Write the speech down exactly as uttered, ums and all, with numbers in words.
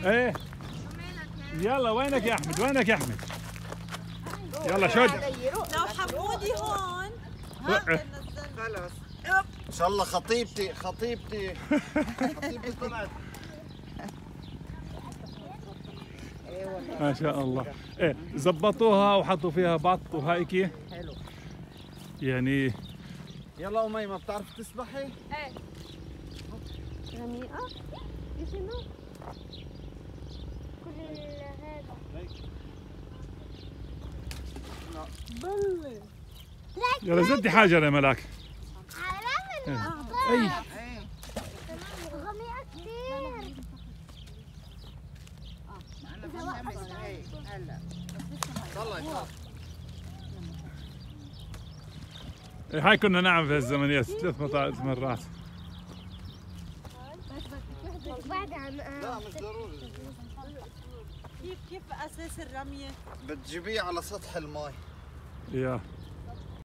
ايه يلا وينك يا احمد؟ وينك يا احمد؟ يلا شد. لو حمودي هون خلص ان شاء الله خطيبتي خطيبتي خطيبتي طلعت. ما شاء الله. ايه زبطوها وحطوا فيها بط وهيك حلو. يعني. يلا أميمة بتعرفي تسبحي؟ ايه غميقة؟ شنو؟ كل هذا بل يلا زدي حاجة يا ملاك. عرفنا اي غميقة كثير. هلا طلع إيه، هاي كنا نعمل في الزمنيات ثلاث مط- مرات. بعد عن لا مش ضروري. كيف كيف اساس الرميه؟ بتجيبيه على سطح الماء. يا